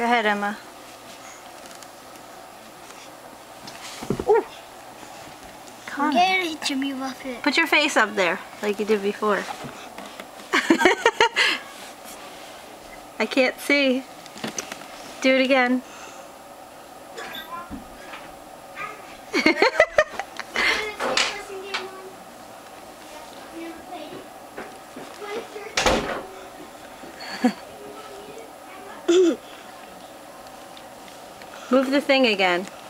Go ahead, Emma. Ooh. Get it, Jimmy Buffett. Put your face up there, like you did before. I can't see. Do it again. Move the thing again.